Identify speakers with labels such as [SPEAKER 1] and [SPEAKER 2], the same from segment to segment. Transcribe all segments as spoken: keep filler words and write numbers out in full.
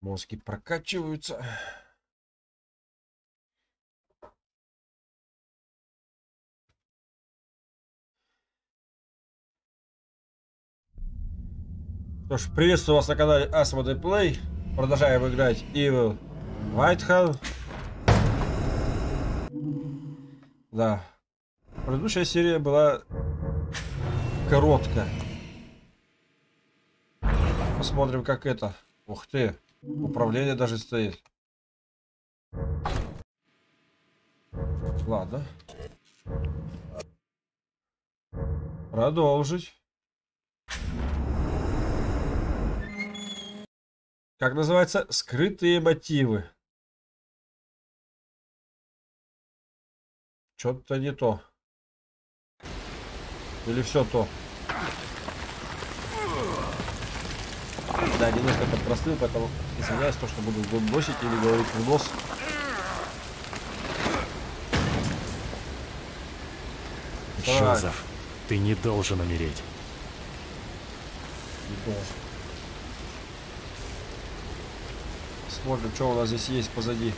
[SPEAKER 1] Мозги прокачиваются. Что ж, приветствую вас на канале Asmodee Play. Продолжаем играть Evil Whitehall. Да. Предыдущая серия была короткая. Посмотрим, как это. Ух ты. Управление даже стоит. Ладно. Продолжить. Как называется? Скрытые мотивы. Что-то не то. Или все то. Да, немножко подпростыл, поэтому извиняюсь, то, что буду гундосить или говорить в нос.
[SPEAKER 2] Джозеф, ты не должен умереть.
[SPEAKER 1] Не должен. Смотрим, что у нас здесь есть позади.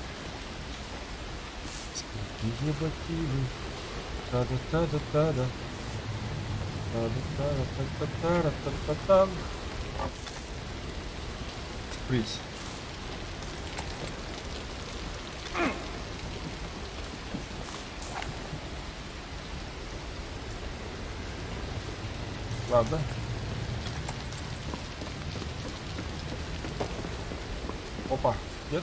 [SPEAKER 1] Скрытые мотивы. Та-да-та-да-та-да. Та-да-та-да-та-та-та-та-та-та. Шприц. Ладно. Опа, нет?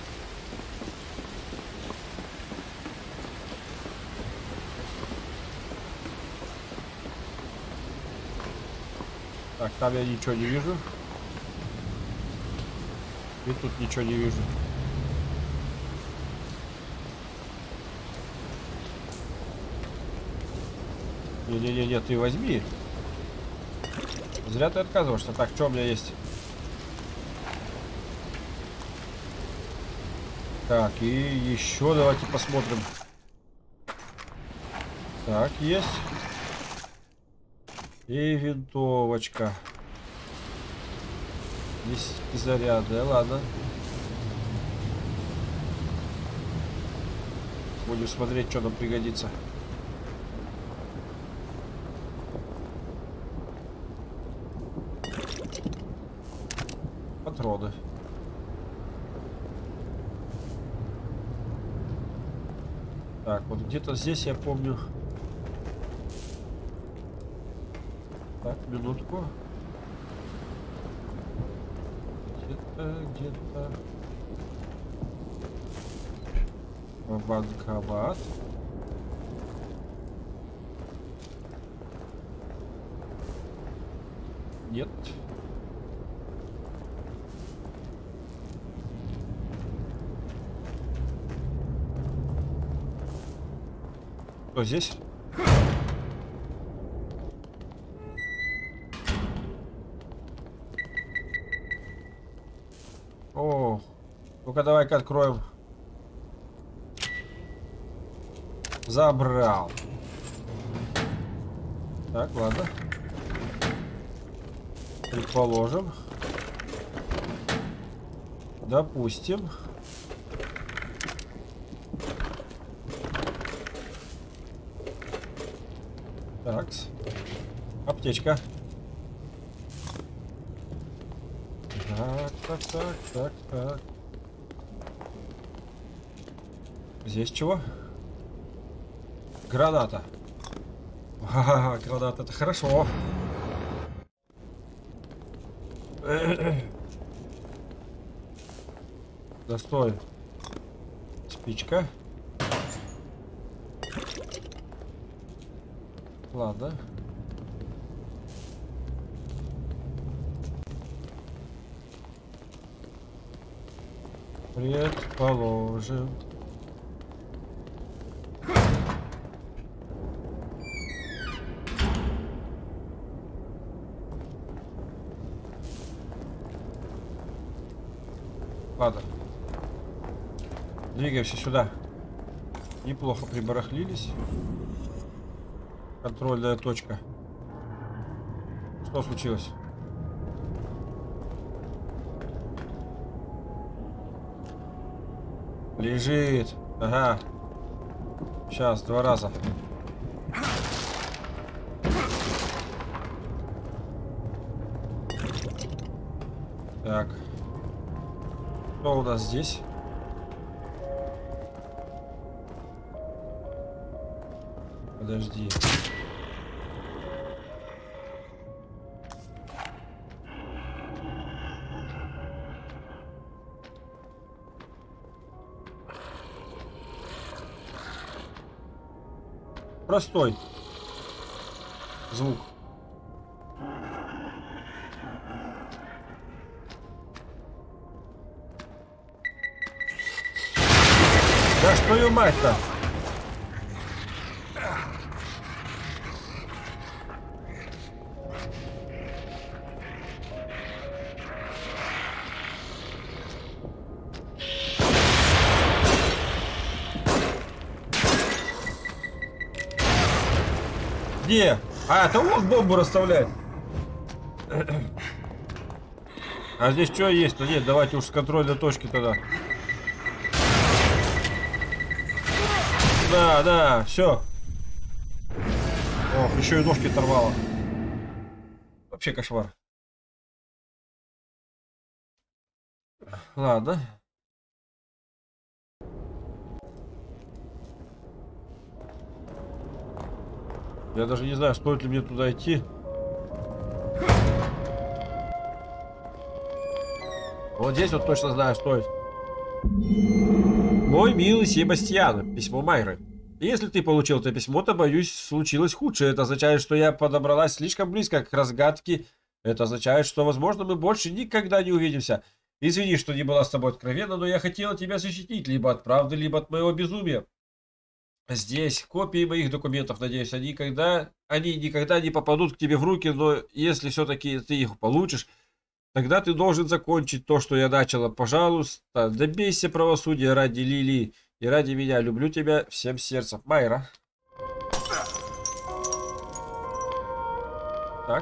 [SPEAKER 1] Так, там я ничего не вижу. И тут ничего не вижу. Не-не-не, ты возьми. Зря ты отказываешься. Так, что у меня есть? Так, и еще давайте посмотрим. Так, есть. И винтовочка. Здесь заряды, ладно. Будем смотреть, что нам пригодится. Патроны. Так, вот где-то здесь я помню. Так, минутку. Где-то, где-то. Банкомат. Нет. Что здесь? О, ну-ка давай-ка откроем. Забрал. Так, ладно. Предположим. Допустим. Так. Аптечка. Так, так, так, так, так. Здесь чего? Граната. Ха-ха, граната, это хорошо. Да стой. Спичка. Ладно. Предположим. Ладно. Двигаемся сюда. Неплохо прибарахлились. Контрольная точка. Что случилось? Лежит. Ага. Сейчас, два раза. Так. Что у нас здесь? Подожди. Простой звук. Да что ее мать-то? Где? А, это он бомбу расставляет. А здесь что есть-то? Нет, давайте уж с контрольной точки тогда. Да, да, все. Ох, еще и ножки оторвало. Вообще кошмар. Ладно. Я даже не знаю, стоит ли мне туда идти. Вот здесь вот точно знаю, стоит. Мой милый Себастьян, письмо Майры. Если ты получил это письмо, то, боюсь, случилось худшее. Это означает, что я подобралась слишком близко к разгадке. Это означает, что, возможно, мы больше никогда не увидимся. Извини, что не была с тобой откровенна, но я хотела тебя защитить либо от правды, либо от моего безумия. Здесь копии моих документов, надеюсь, они никогда, они никогда не попадут к тебе в руки, но если все-таки ты их получишь, тогда ты должен закончить то, что я начала. Пожалуйста, добейся правосудия ради Лили и ради меня. Люблю тебя всем сердцем. Майра. Так.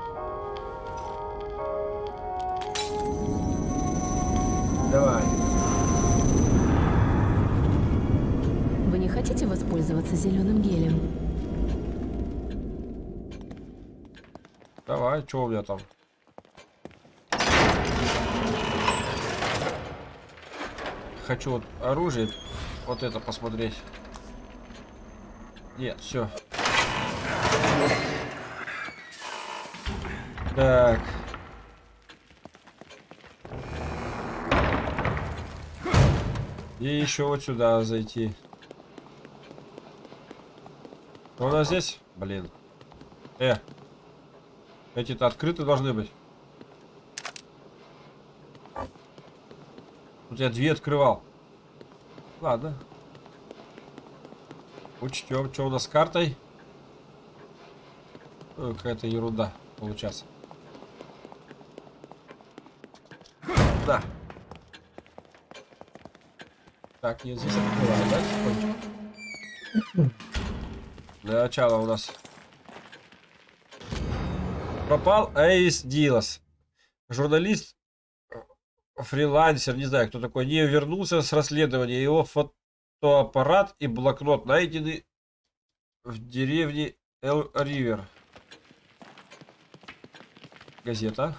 [SPEAKER 1] Давай.
[SPEAKER 3] Вы не хотите воспользоваться зеленым гелем?
[SPEAKER 1] Давай, что у меня там? Хочу вот оружие, вот это посмотреть. Нет, все. Так. И еще вот сюда зайти. Что у нас здесь? Блин. Э. Эти-то открыты должны быть. Тут я две открывал. Ладно. Учтем. Что у нас с картой? Ну, какая-то ерунда получается. Да. Так, нет, здесь открываем, да, потихонечку? Для начала у нас пропал Эйс Дилас. Журналист, фрилансер, не знаю, кто такой, не вернулся с расследования. Его фотоаппарат и блокнот найдены в деревне Эл-Ривер. Газета.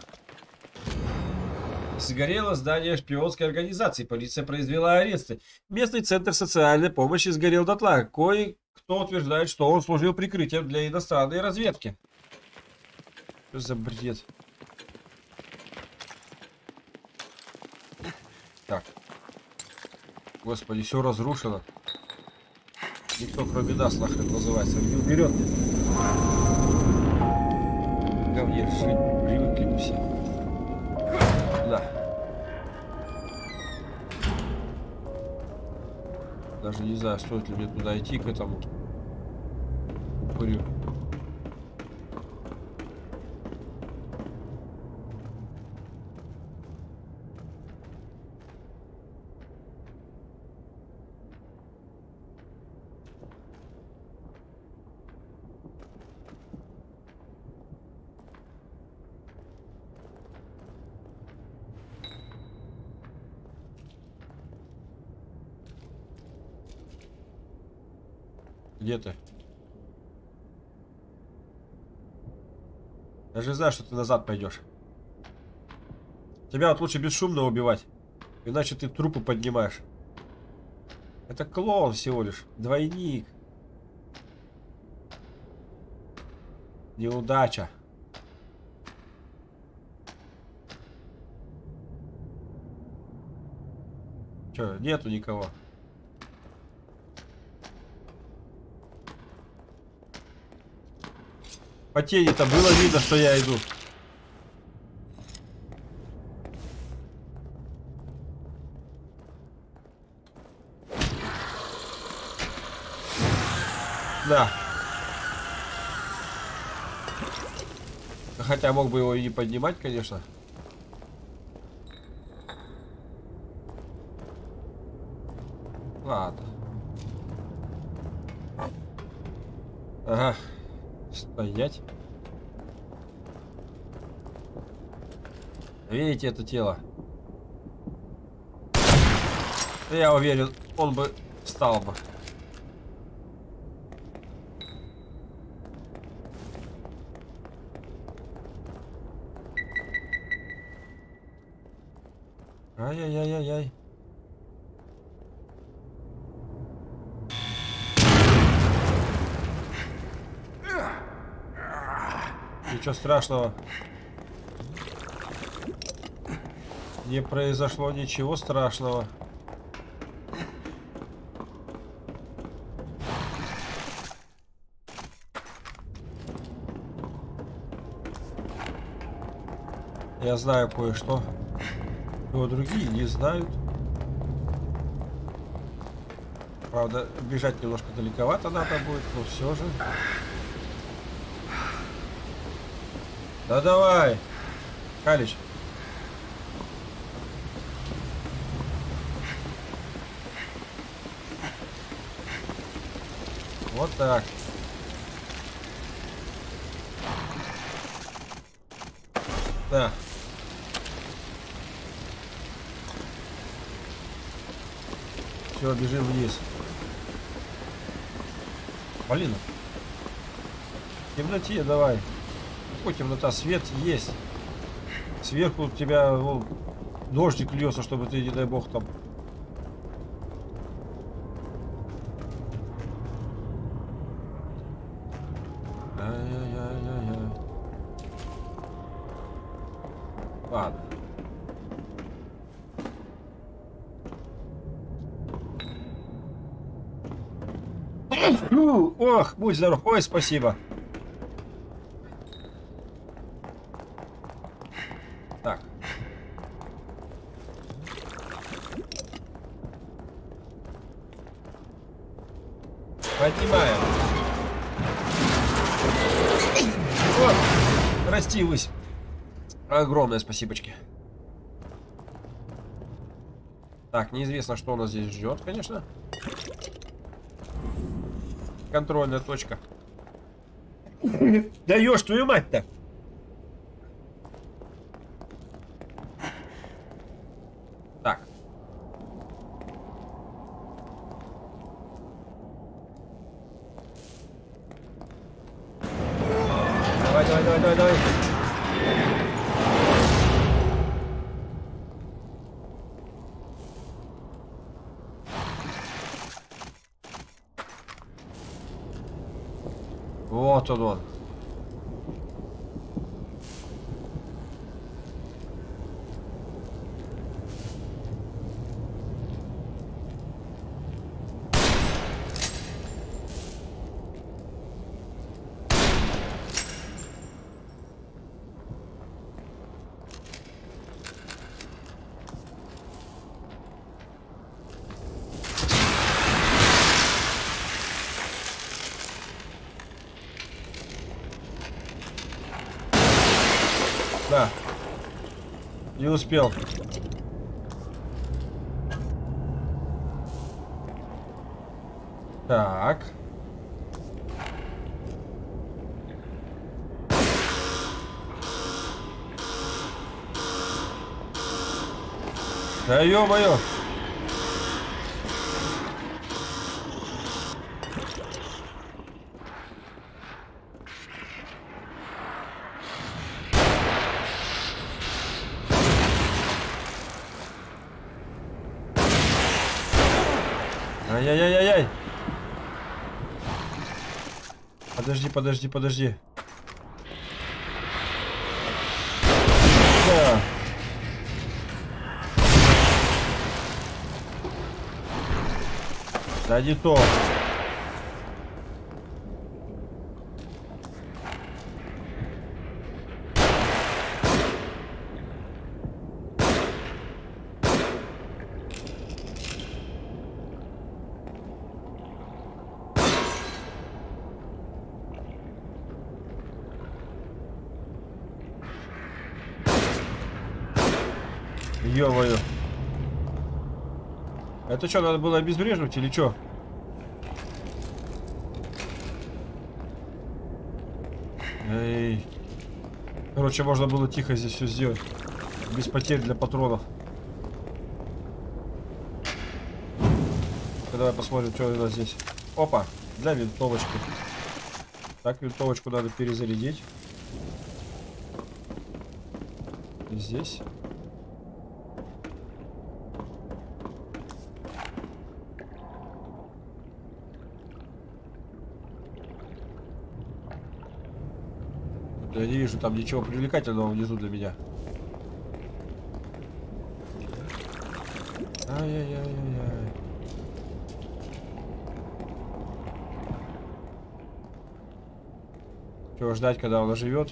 [SPEAKER 1] Сгорело здание шпионской организации. Полиция произвела аресты. Местный центр социальной помощи сгорел дотла. Кое-кто утверждает, что он служил прикрытием для иностранной разведки. Что за бред? Так. Господи, все разрушено. Никто, кроме нас, нахрен называется, не уберет. Говне жить привыкли мы все. Да. Даже не знаю, стоит ли мне туда идти, к этому упырю. Где ты? Я же знаю, что ты назад пойдешь. Тебя вот лучше бесшумно убивать. Иначе ты трупы поднимаешь. Это клоун всего лишь. Двойник. Неудача. Че, нету никого. По тени-то было видно, что я иду. Да. Хотя мог бы его и не поднимать, конечно. Ладно. Ага. Стоять. Видите это тело? Я уверен, он бы встал бы. Ай-яй-яй-яй-яй. Ничего страшного. Не произошло ничего страшного. Я знаю кое-что, но другие не знают. Правда, бежать немножко далековато надо будет, но все же. Да давай, Калич. Вот так. Да. Все, бежим вниз. Блин. В темноте давай. Какой темнота? Свет есть. Сверху у тебя ну, дождик льется, чтобы ты, не дай бог, там. Ай-яй-яй-яй-яй. Ладно. Ох, будь здоров. Ой, спасибо. Так. Поднимаем. Вот. Расти высь. Огромное спасибочки. Так, неизвестно, что у нас здесь ждет, конечно. Контрольная точка. Даешь твою мать-то. Так. Давай, давай, давай, давай, давай. Вот он он. Да. Не успел. Так. Да ё-моё. Ай-яй-яй-яй-яй. Подожди, подожди, подожди. Да. Да не то. Ё-моё. Это что, надо было обезвреживать или что? Эй. Короче, можно было тихо здесь все сделать. Без потерь для патронов. Давай посмотрим, что у нас здесь. Опа, для винтовочки. Так, винтовочку надо перезарядить. И здесь. Я не вижу там ничего привлекательного внизу для меня. Ай-яй-яй-яй-яй. Чего ждать, когда он оживет?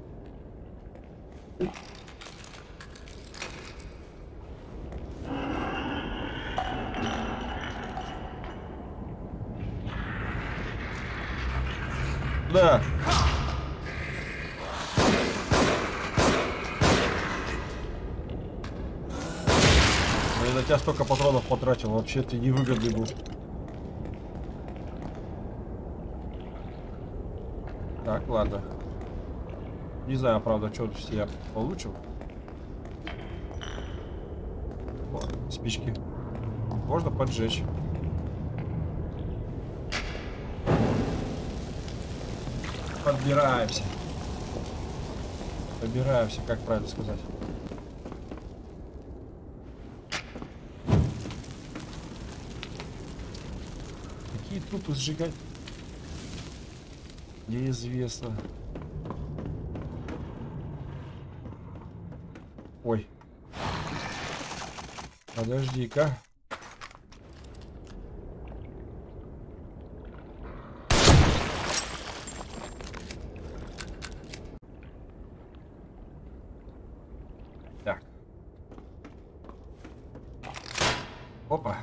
[SPEAKER 1] Да. Я на тебя столько патронов потратил, вообще ты невыгодный был. Так, ладно. Не знаю, правда, что я получил. О, спички. Можно поджечь. Подбираемся. Подбираемся, как правильно сказать. Какие трупы сжигать? Неизвестно. Ой. Подожди-ка. Так. Опа.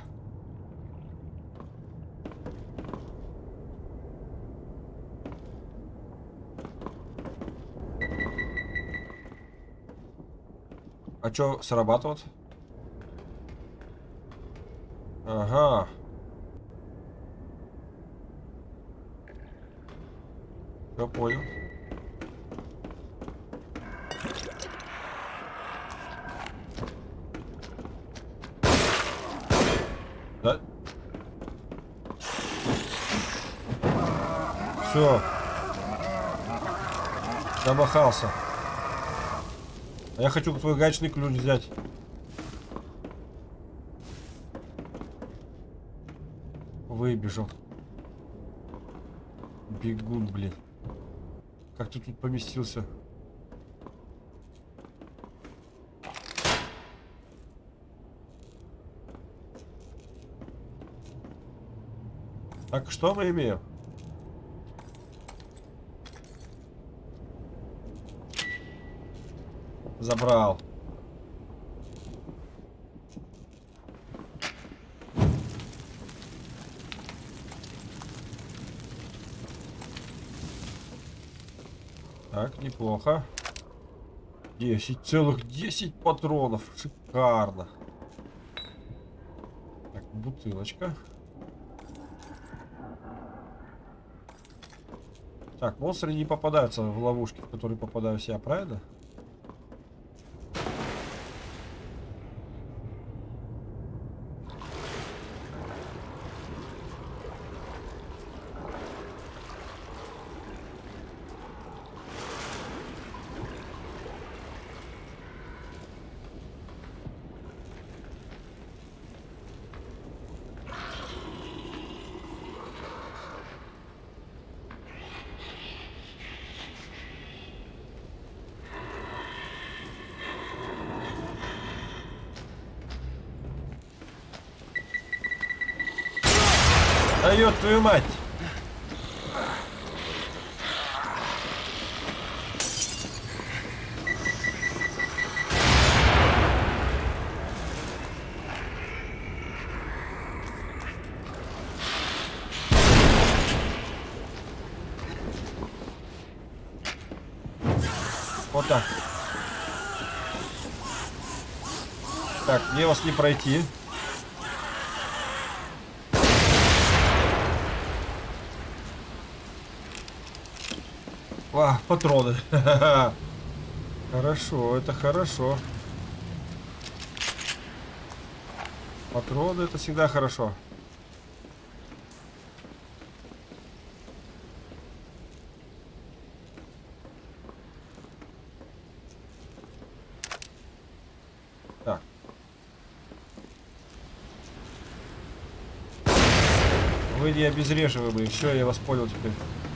[SPEAKER 1] А чё срабатывает? Ага. Я понял. Да? Все. Замахался. А я хочу твой гаечный ключ взять. Выбежал. Бегун, блин. Как ты тут поместился? Так, что мы имеем? Забрал. Так, неплохо. десять, целых десять патронов. Шикарно. Так, бутылочка. Так, монстры не попадаются в ловушки, в которые попадаюсь я, правильно? Да ёб твою мать! Вот так. Так, мне вас не пройти. А, патроны. Хорошо, это хорошо. Патроны это всегда хорошо. Так. Вы не обезвреживаемые. Все, я вас понял теперь.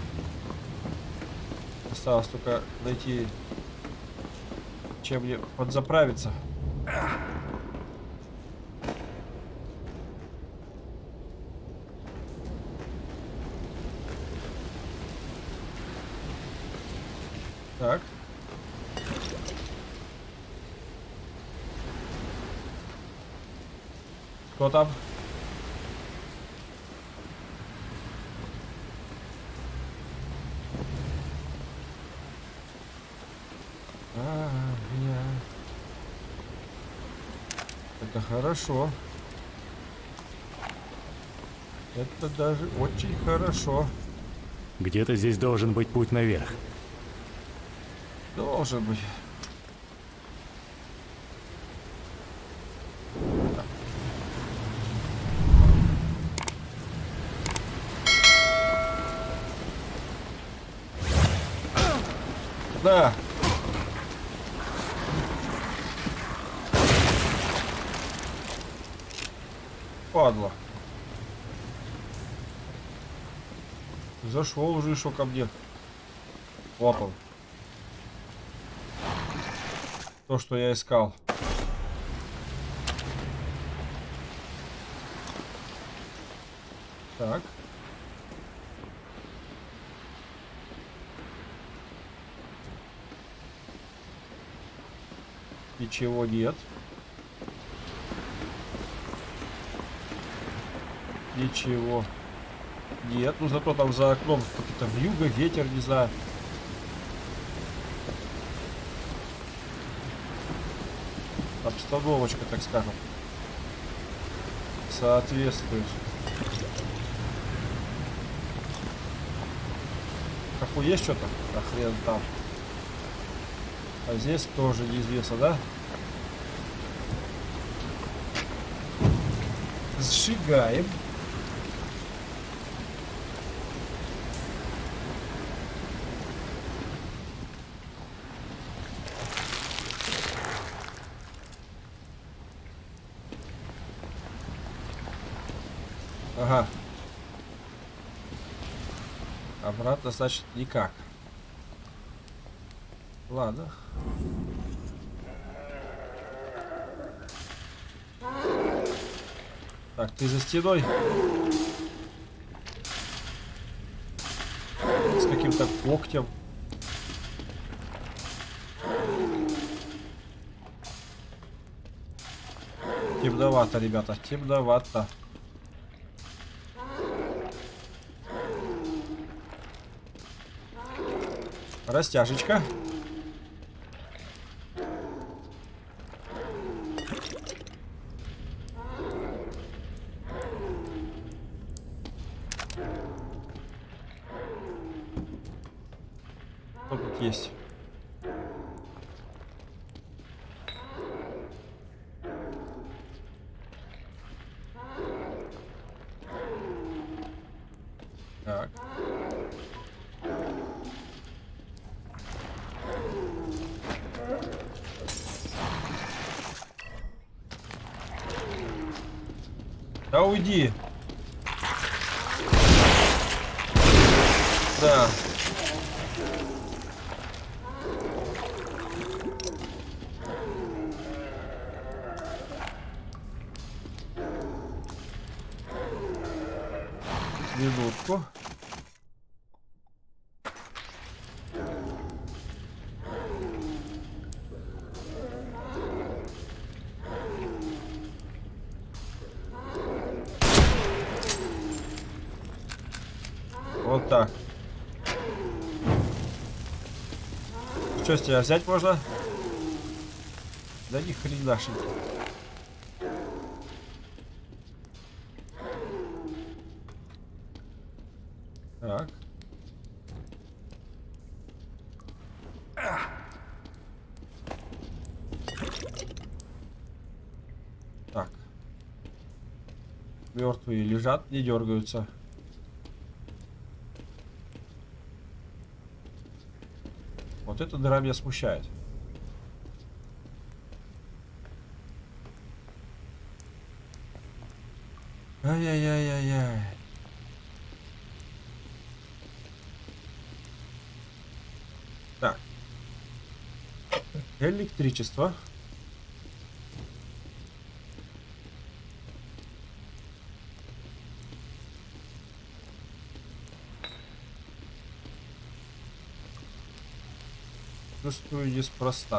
[SPEAKER 1] Осталось только найти, чем мне подзаправиться. Так. Кто там? А, я... Это хорошо. Это даже очень хорошо.
[SPEAKER 2] Где-то здесь должен быть путь наверх.
[SPEAKER 1] Должен быть. Да. Падла. Зашел уже еще ко мне. Вот он. То, что я искал. Так. Ничего нет. Ничего нет. Ну зато там за окном какие-то вьюга, ветер, не знаю. Обстановочка, так скажем, соответствует. Какой есть что-то? А хрен там. А здесь тоже неизвестно, да? Сжигаем. Ага. Обратно, значит, никак. Ладно. Так, ты за стеной. С каким-то когтем. Темновато, ребята, темновато. Растяжечка. Что тут есть? Так. Да уйди. Да. Минутку. Вот так. Что с тебя взять можно? Да ни хрена шить. Так. Так. Мертвые лежат, не дергаются. Вот эта дыра меня смущает. Ай-яй-яй-яй-яй. Так. Электричество. Чувствую неспроста.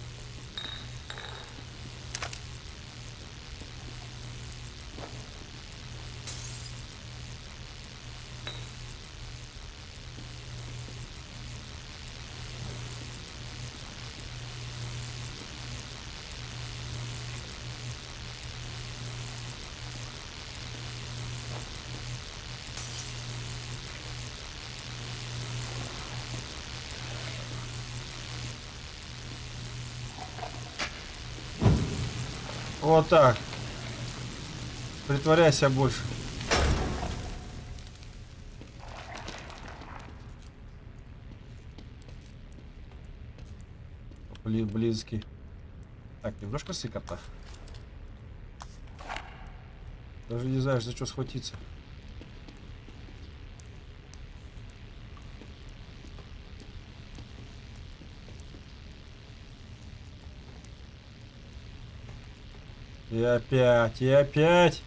[SPEAKER 1] Вот так. Притворяйся больше. Блин, близкий. Так, немножко сыкотно. Даже не знаешь, за что схватиться. И опять, и опять.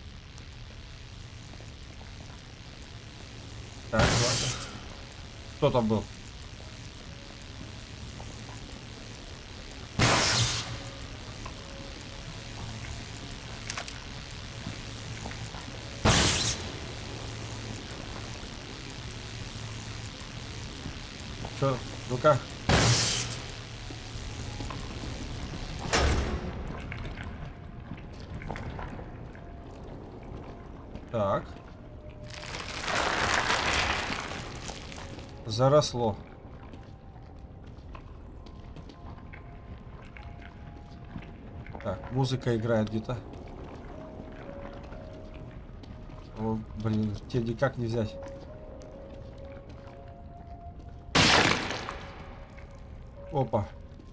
[SPEAKER 1] Так, ладно. Кто там был? Что? Ну-ка. Так. Заросло. Так, музыка играет где-то. О, блин, тебе никак не взять. Опа.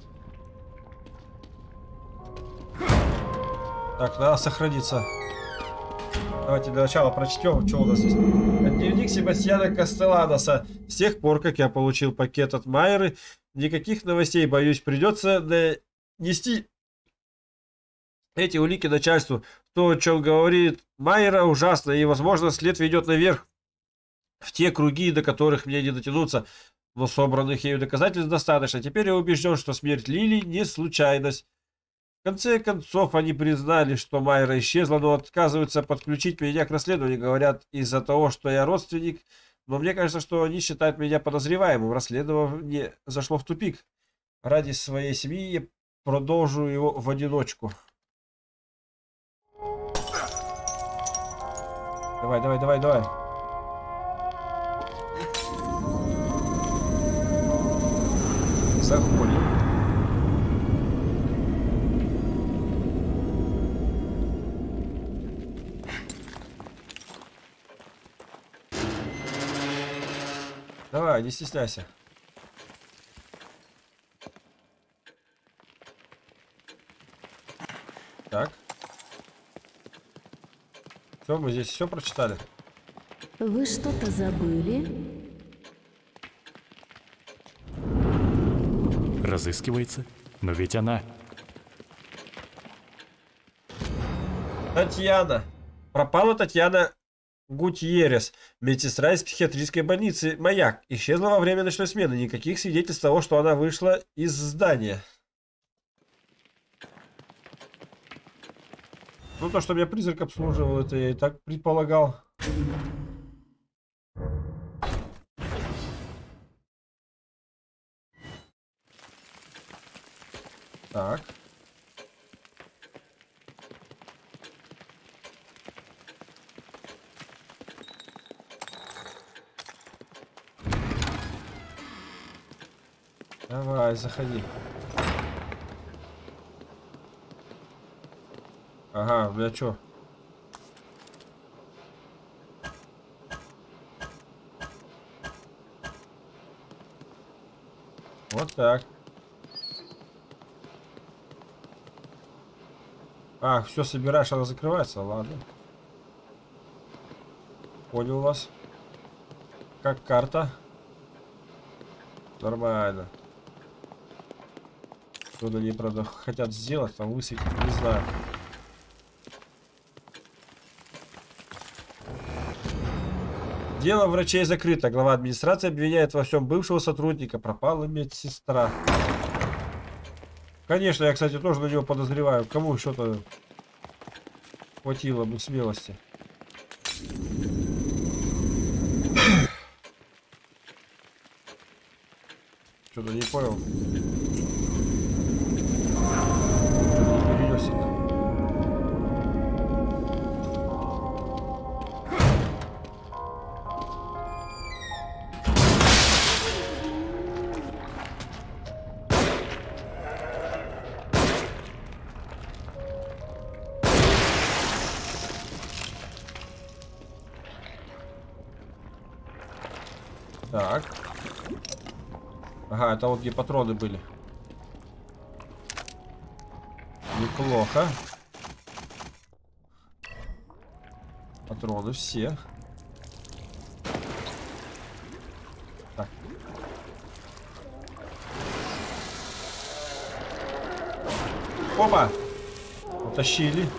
[SPEAKER 1] Так, надо сохраниться. Давайте для начала прочтем, что у нас здесь. Дневник Себастьяна Кастелланоса. С тех пор, как я получил пакет от Майеры, никаких новостей, боюсь, придется нести эти улики начальству. То, о чем говорит Майера, ужасно, и, возможно, след ведет наверх в те круги, до которых мне не дотянуться. Но собранных ею доказательств достаточно. Теперь я убежден, что смерть Лили не случайность. В конце концов, они признали, что Майра исчезла, но отказываются подключить меня к расследованию. Говорят, из-за того, что я родственник. Но мне кажется, что они считают меня подозреваемым. Расследование зашло в тупик. Ради своей семьи я продолжу его в одиночку. Давай, давай, давай, давай. Заходим. Давай, не стесняйся. Так. Все, мы здесь все прочитали.
[SPEAKER 3] Вы что-то забыли?
[SPEAKER 2] Разыскивается, но ведь она...
[SPEAKER 1] Татьяна. Пропала Татьяна Гутьеррес, медсестра из психиатрической больницы «Маяк». Исчезла во время ночной смены. Никаких свидетельств того, что она вышла из здания. Ну, то, что меня призрак обслуживал, это я и так предполагал. Так. Давай, заходи. Ага, у меня что? Вот так. А, все собираешь, она закрывается, ладно. Понял вас. Как карта. Нормально. Что-то они, правда, хотят сделать, там высветить, не знаю. Дело врачей закрыто. Глава администрации обвиняет во всем бывшего сотрудника. Пропала медсестра. Конечно, я, кстати, тоже на него подозреваю. Кому что-то хватило бы смелости. Что-то не понял. Так. Ага, это вот где патроны были. Неплохо. Патроны все. Так. Опа! Утащили.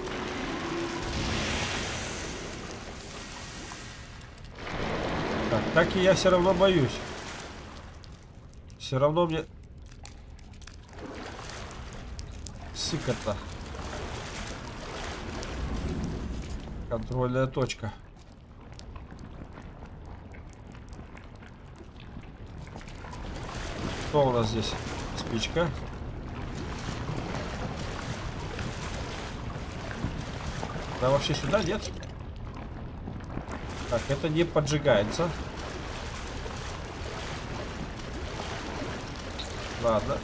[SPEAKER 1] Так, так и я все равно боюсь. Все равно мне сыкота. Контрольная точка. Что у нас здесь? Спичка. Да вообще сюда нет. Так, это не поджигается. Ладно.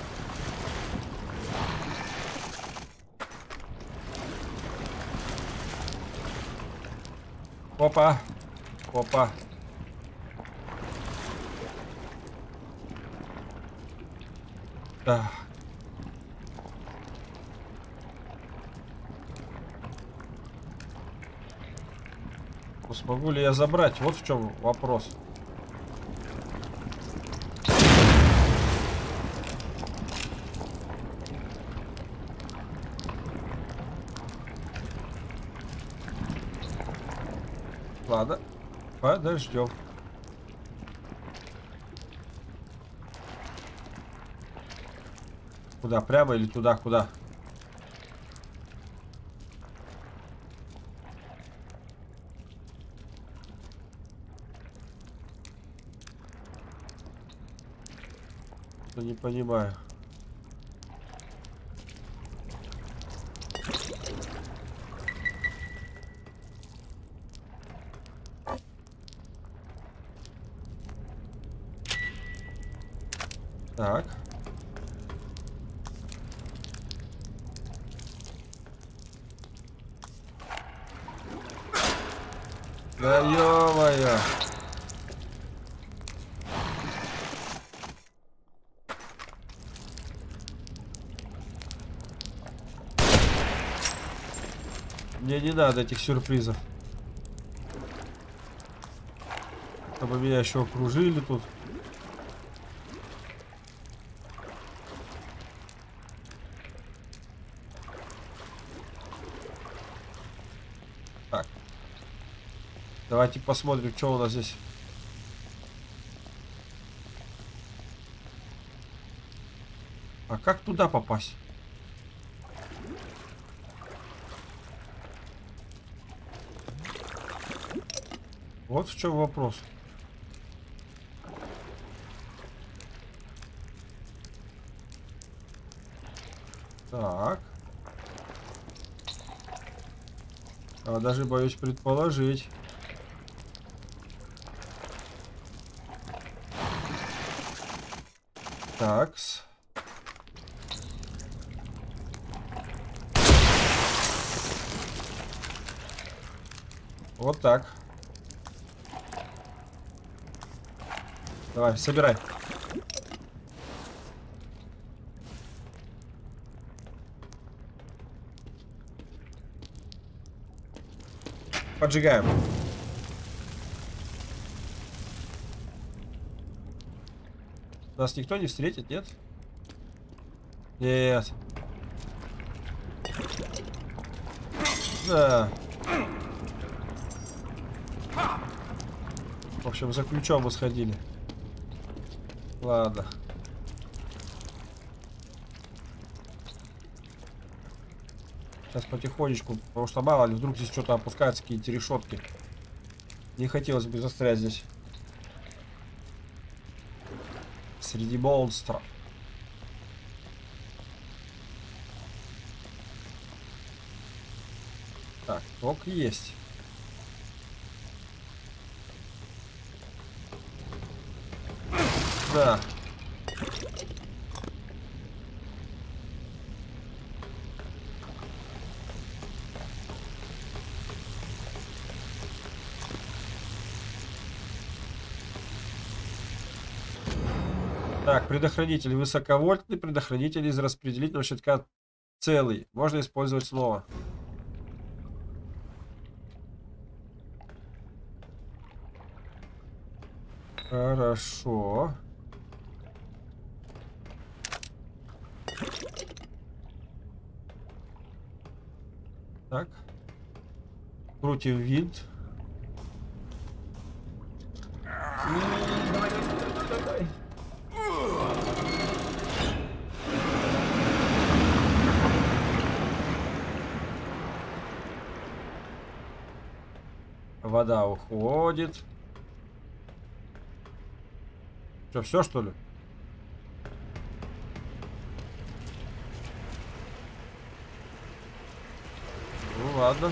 [SPEAKER 1] Опа. Опа. Да. Ну, смогу ли я забрать? Вот в чем вопрос. Ладно, подождем. Куда? Прямо или туда? Куда? Ну, не понимаю. Так. Да ё-моё. Мне не надо этих сюрпризов. Чтобы меня еще окружили тут. Так. Давайте посмотрим, что у нас здесь. А как туда попасть? Вот в чем вопрос. Так. А даже боюсь предположить. Такс. Вот так. Давай, собирай. Поджигаем. Нас никто не встретит, нет? Нет. Да. В общем, за ключом мы сходили. Ладно. Сейчас потихонечку, потому что мало ли, вдруг здесь что-то опускаются, какие-то решетки. Не хотелось бы застрять здесь. Среди монстров. Так, ок, есть. Да. Так, предохранитель высоковольтный, предохранитель из распределительного щитка целый. Можно использовать снова. Хорошо. Так. Крутим винт. Вода уходит. Что, все что ли? Ну ладно.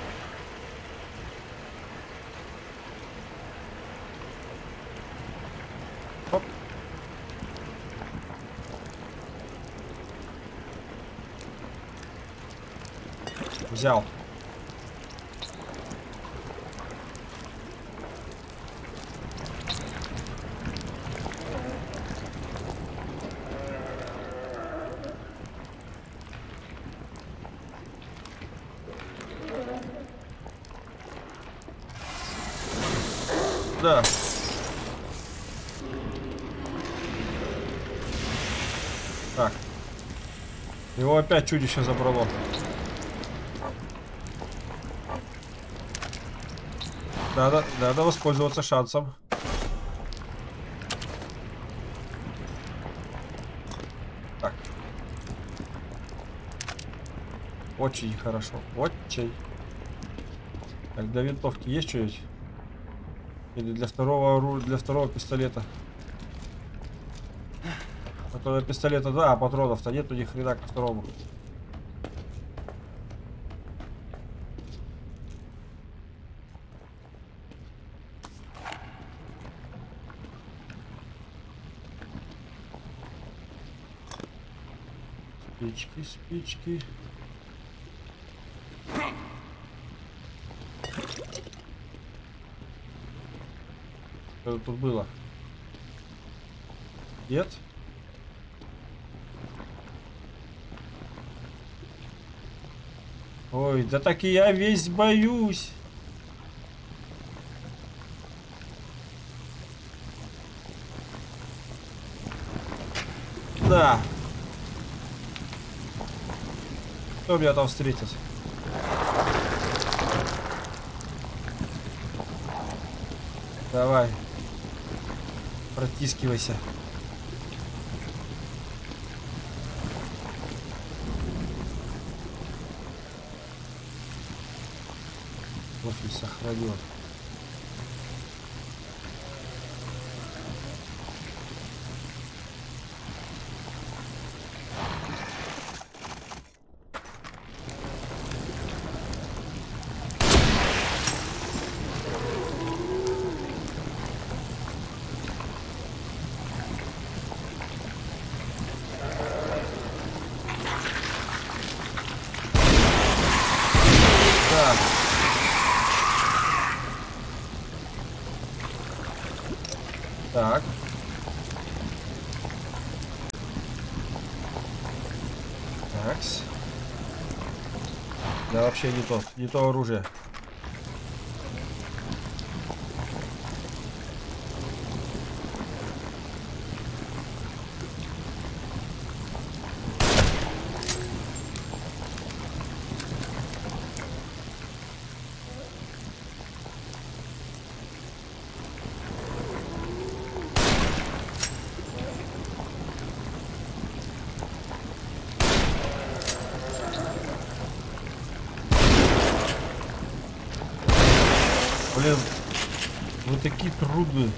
[SPEAKER 1] Оп. Взял. Да. Так. Его опять чудище забрало. Надо, надо воспользоваться шансом. Так. Очень хорошо. Очень. Так, для винтовки есть что-нибудь? Или для второго оружия, для второго пистолета? А то для пистолета, да, а патронов-то нету ни хрена к второму. Спички, спички. Что тут было? Нет? Ой, да так и я весь боюсь. Да. Кто меня там встретит? Давай. Протискивайся. Профиль сохранен. Так. Так. Такс. Да, вообще не то. Не то оружие. Блин, вы такие трудные.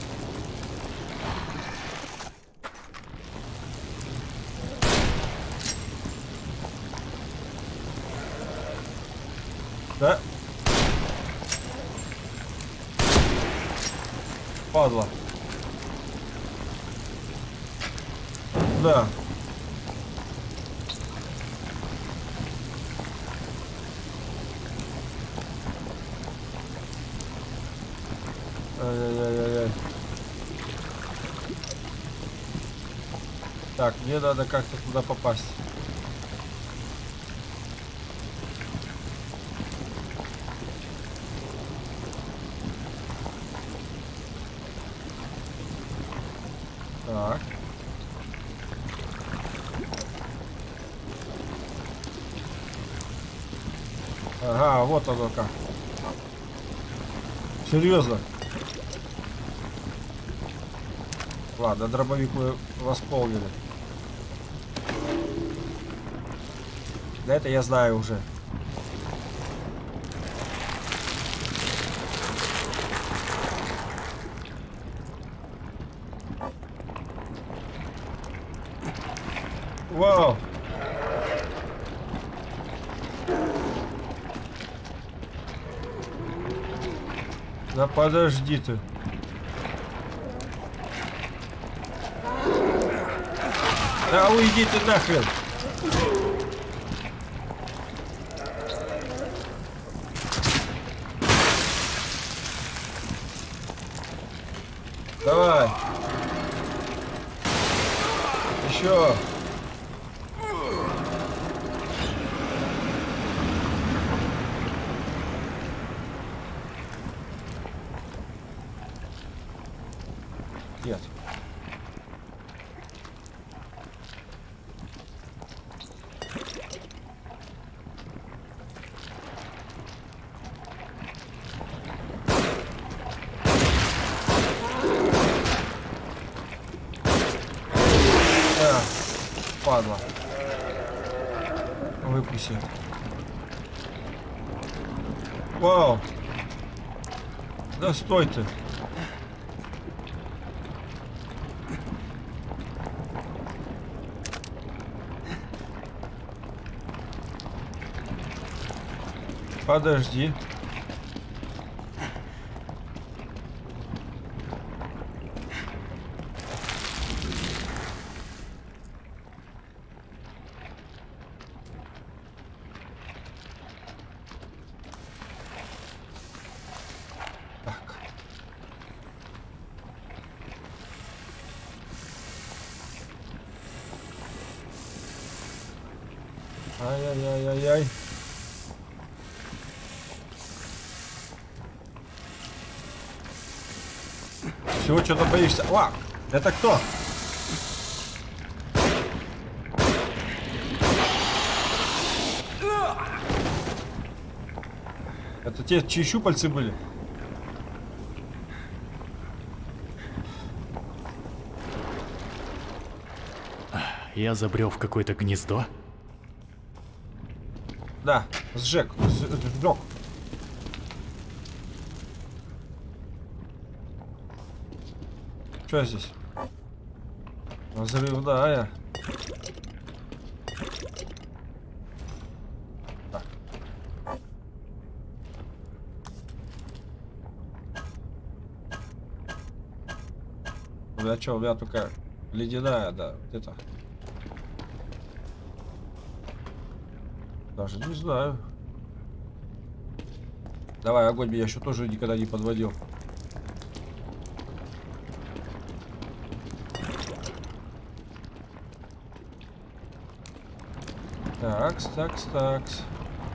[SPEAKER 1] Да? Падла. Да. Ай-яй-яй-яй. Так, мне надо как-то туда попасть. Так. Ага, вот оно как. Серьезно. Ладно, дробовик мы восполнили. Да это я знаю уже. Вау! Да подожди ты. Да уйди ты нахрен. Давай. Еще. Нет. Да, падла. Выпуси. Вау. Да стой ты. Подожди. Так. Ай-яй-яй-яй-яй. Всего что-то боишься. Ва! Это кто? Это те, чьи щупальцы были?
[SPEAKER 2] я забрел в какое-то гнездо.
[SPEAKER 1] Да, сжег, сжег. Что здесь? Взрывная. Так. У меня что, у меня только ледяная, да, вот это. Даже не знаю. Давай, огонь меня еще тоже никогда не подводил. Такс, такс, такс.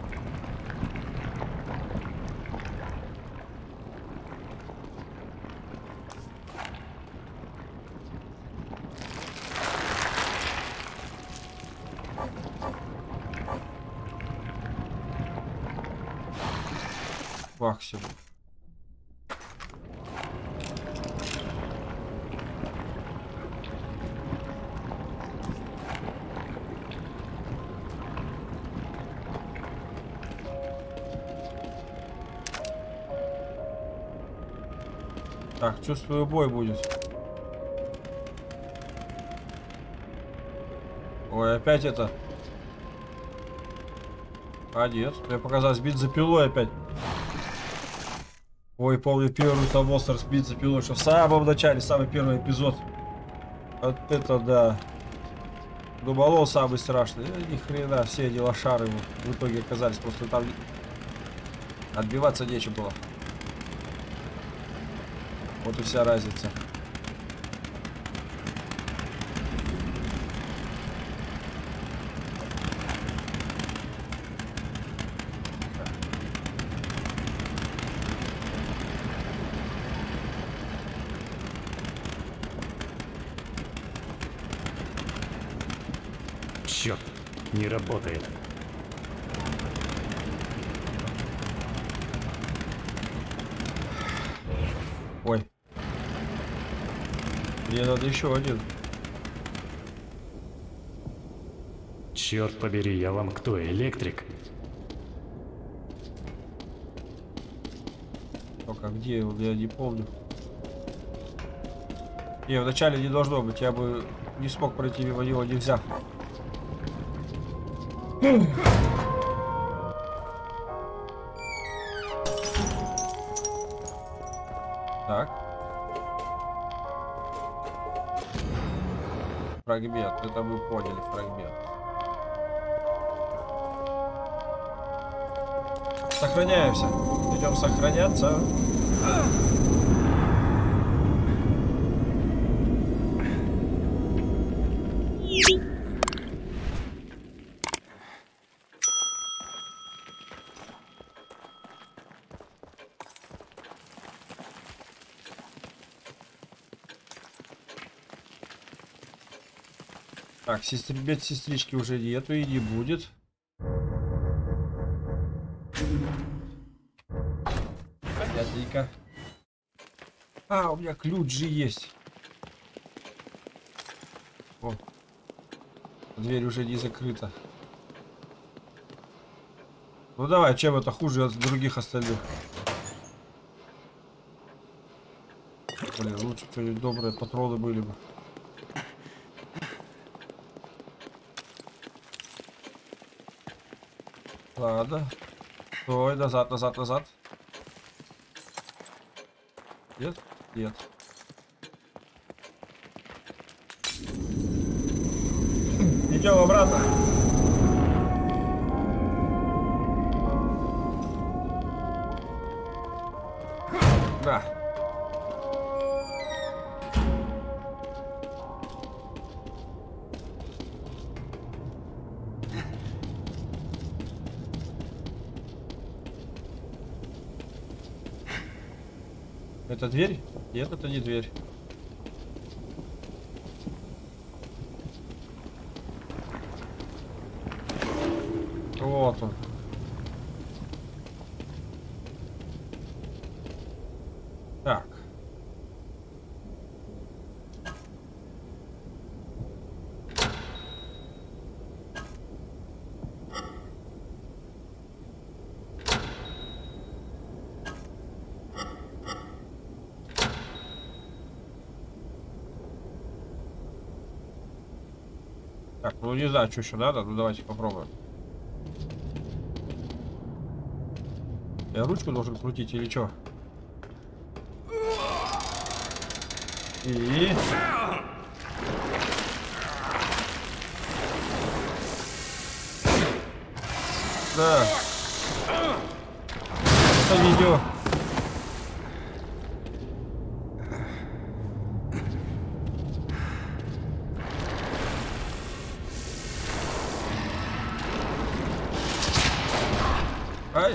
[SPEAKER 1] Максимум. Так, чувствую, бой будет. Ой, опять это. А нет, мне показалось бензопилой опять. Ой, помню первый там монстр с бензопилой, что в самом начале, самый первый эпизод. Вот это да. Думал, он самый страшный. Э, ни хрена, все эти лошары в итоге оказались. Просто там отбиваться нечем было. Вот и вся разница.
[SPEAKER 2] Черт, не работает.
[SPEAKER 1] Ой. Мне надо еще один.
[SPEAKER 2] Черт побери, я вам кто, электрик?
[SPEAKER 1] Только где он, я не помню. Не, вначале не должно быть, я бы не смог пройти мимо него, нельзя. Так. Фрагмент, это мы поняли, фрагмент. Сохраняемся. Идем сохраняться. Так, сестр... медсестрички уже нету и не будет. Понятненько. А, у меня ключ же есть. О. Дверь уже не закрыта. Ну давай, чем это хуже от других остальных? Блин, лучше что-нибудь добрые патроны были бы. Ладно. Стой, назад, назад, назад. Нет? Нет. Идем обратно. Да. Это дверь? Нет, это не дверь. Вот он. Так. Так, ну не знаю, что еще надо. Ну давайте попробуем. Я ручку должен крутить или что? И... Да. Это видео. Ай.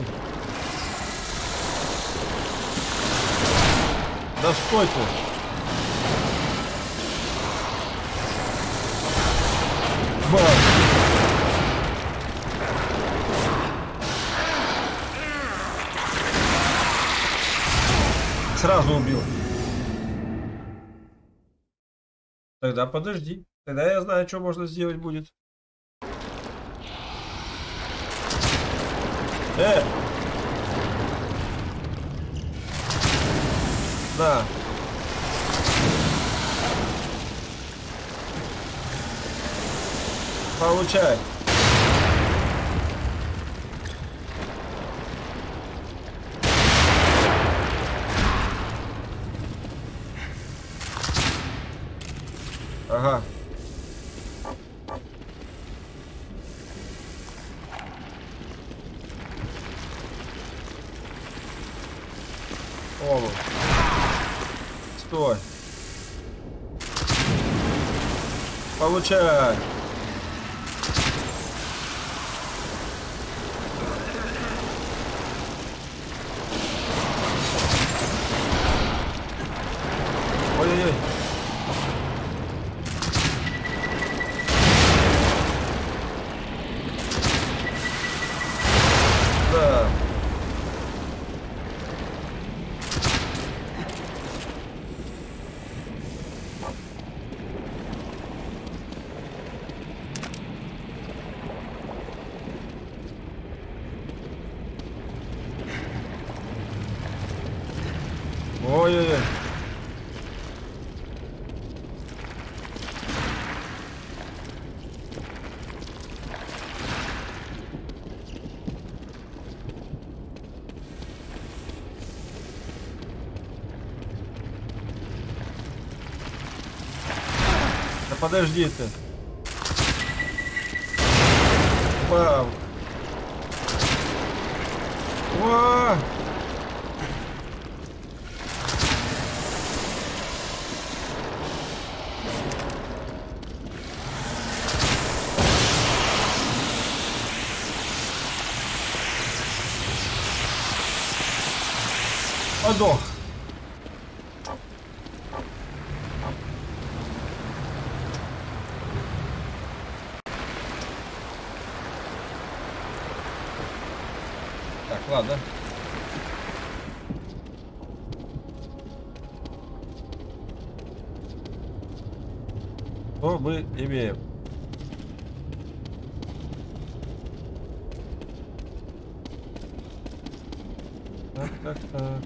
[SPEAKER 1] Да стой ты. Бам. Сразу убил. Тогда подожди. Тогда я знаю, что можно сделать будет. Э! Да. Получай. Ага. О, стой. Получай. Ой-ой-ой. Да. Ой-ой-ой. Да подожди ты. Вау. Вау. Подох. Так, ладно. Что мы имеем? Так, так, так.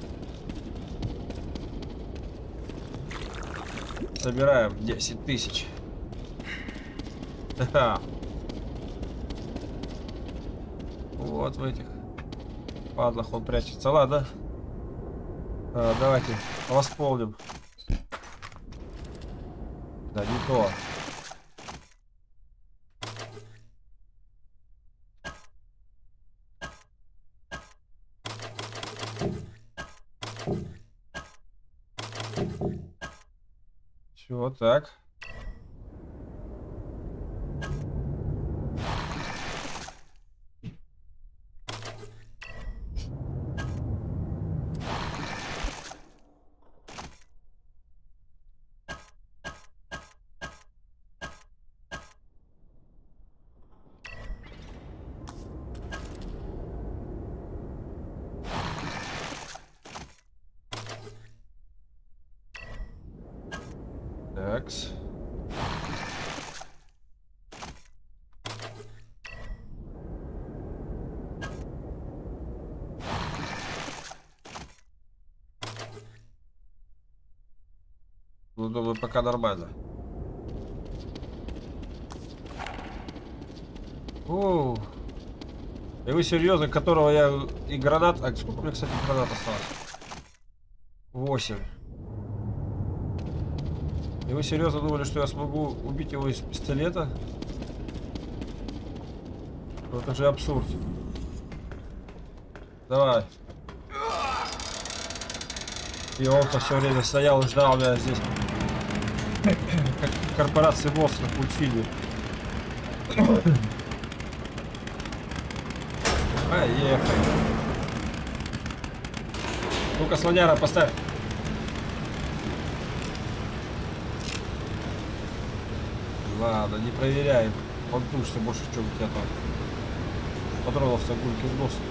[SPEAKER 1] Собираем десять тысяч. Ха-ха. Вот в этих падлах он прячется. Ладно. А, давайте восполним. Да, не то. Все, так. Такс. Ну, думаю, пока нормально. Оу. И вы серьезно, которого я и гранат... А сколько у меня, кстати, гранат осталось? Восемь. И вы серьезно думали, что я смогу убить его из пистолета? Ну, это же абсурд. Давай. И он-то все время стоял и ждал меня здесь. Как в корпорации монстров в мультфильме. Поехали. Ну-ка, слоняра, поставь. Ладно, не проверяем. Он тушится больше, чем у тебя там. Патронов-то гульки в нос.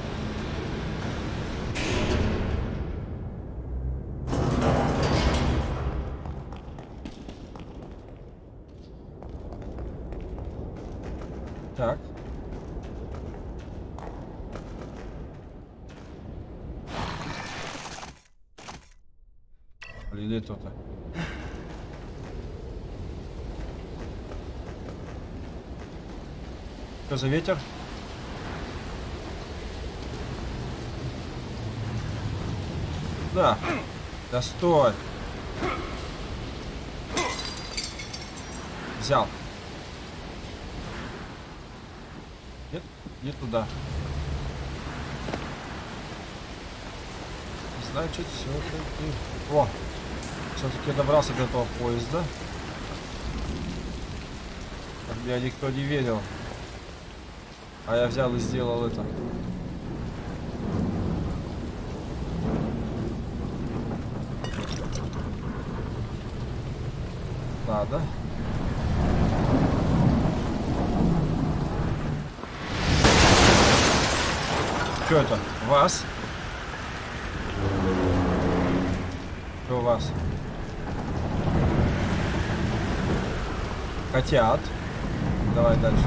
[SPEAKER 1] Так. Блин, это-то. Что за ветер? Да. Да стой. Взял. Нет, не туда. Значит, все-таки... О! Все-таки добрался до этого поезда. Так меня никто не верил. А я взял и сделал это. Ладно. Что это? Вас? Что у вас? Хотят. Давай дальше.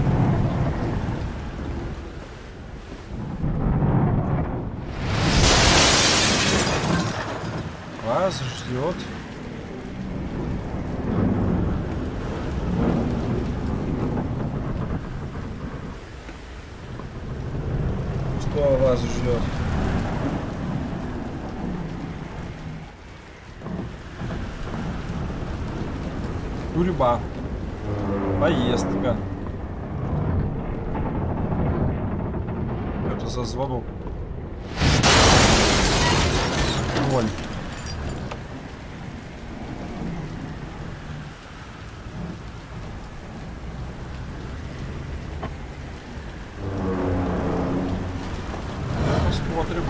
[SPEAKER 1] Вас ждет. Что вас ждет? Тюрьма. Поездка. Это за звонок. Ноль. Посмотрим.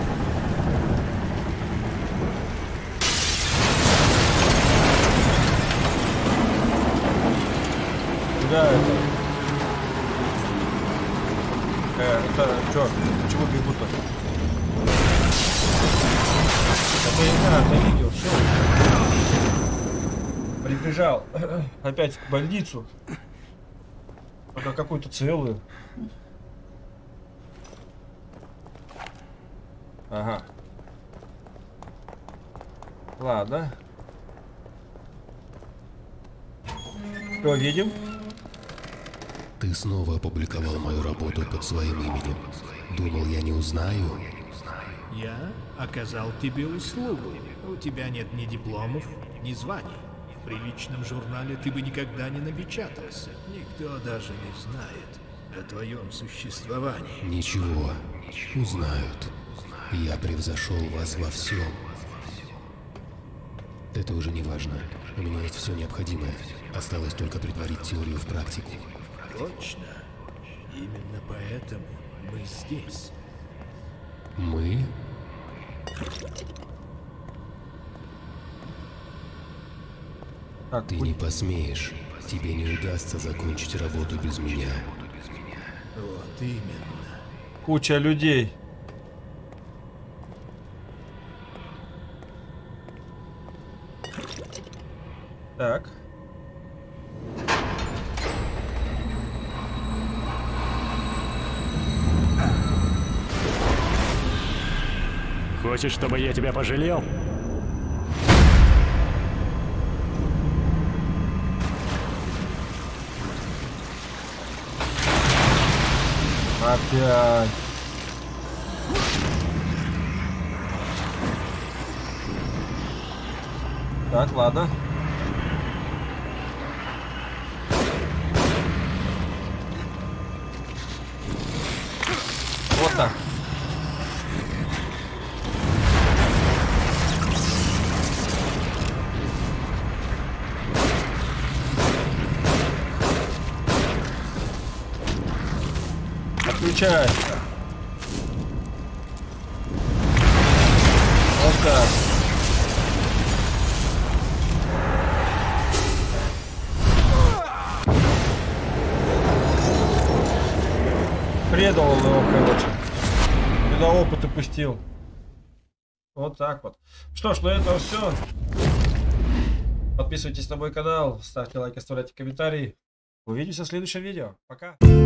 [SPEAKER 1] Да, это... Э, это чё? Почему бегут-то? Это игра, это видео, все. Прибежал опять в больницу. Только какую-то целую. Ага. Ладно. Что, видим?
[SPEAKER 4] Ты снова опубликовал мою работу под своим именем. Думал, я не узнаю?
[SPEAKER 5] Я оказал тебе услугу. У тебя нет ни дипломов, ни званий. В приличном журнале ты бы никогда не напечатался. Никто даже не знает о твоем существовании.
[SPEAKER 4] Ничего, узнают. Я превзошел вас во всем. Это уже не важно. У меня есть все необходимое. Осталось только претворить теорию в практику.
[SPEAKER 5] Точно. Именно поэтому мы здесь.
[SPEAKER 4] Мы?
[SPEAKER 1] Так,
[SPEAKER 4] Ты не посмеешь. Тебе не удастся закончить работу без меня.
[SPEAKER 5] Вот именно.
[SPEAKER 1] куча людей. Так.
[SPEAKER 2] Хочешь, чтобы я тебя пожалел?
[SPEAKER 1] Блядь. Так, ладно. Вот так. Отключай. Вот так. Предал он его, короче. Туда опыт упустил. Вот так вот. Что ж, на этом все. Подписывайтесь на мой канал, ставьте лайки, оставляйте комментарии. Увидимся в следующем видео. Пока.